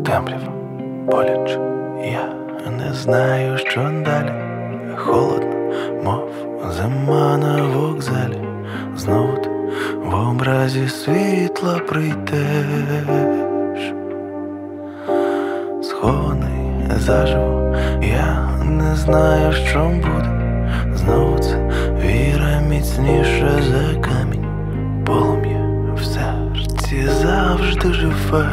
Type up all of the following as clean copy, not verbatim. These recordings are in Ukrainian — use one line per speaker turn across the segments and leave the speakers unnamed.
темрява боляче, я не знаю, що далі. Холодно, мов зима на вокзалі. Знову ти в образі світла прийдеш. Схований заживо, я не знаю, що буде. Знову це віра міцніша за камінь. Полум'я в серці завжди живе.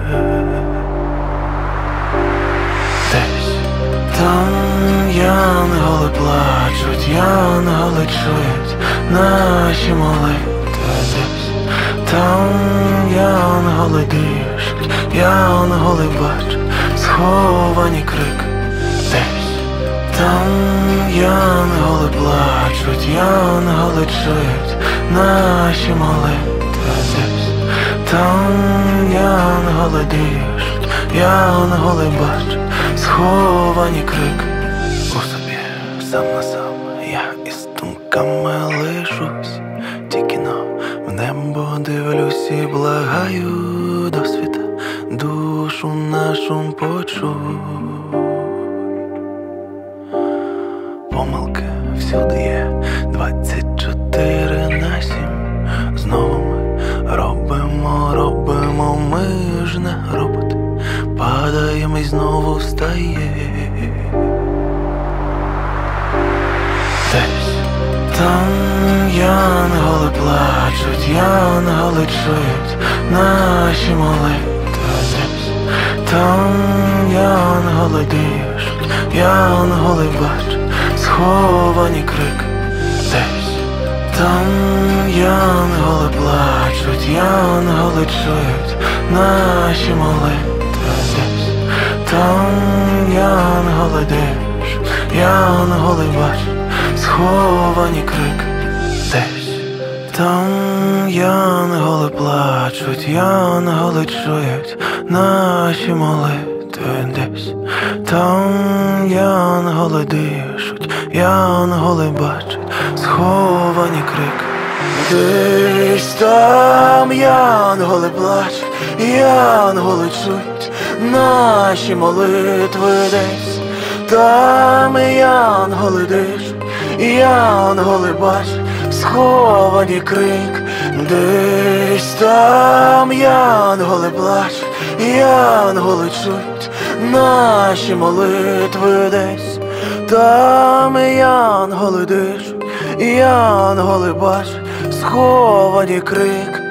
Десь там янголи плачуть, янголи чують наші молитви. Десь там янголи дишуть, янголи бачать сховані крики. Десь там янголи плачуть, янголи чують наші молитви. Десь там янголи дишуть, янголи бачать сховані крики. У собі сам на сам я із думками лишусь, тільки в небо дивлюсь і благаю до світа, душу нашу почуй. Помилки всюди є 24/7. Знову ми робимо, ми ж не роботи. Падаємо і знову встає. Десь там янголи плачуть, янголи чують наші молитви. Десь там янголи дишуть, янголи бачать сховані крики. Десь там янголи плачуть, янголи чують наші молитви. Десь там янголи дишуть, янголи бачать сховані крики. Десь там янголи плачуть, янголи чують наші молитви. Десь там янголи дишуть, янголи бачать сховані крики. Десь там янголи плачуть, янголи чують наші молитви. Десь там янголи дишуть, янголи бачать сховані крик. Десь там янголи плачуть, янголи чують наші молитви. Десь там янголи дишуть, янголи бачать сховані крик.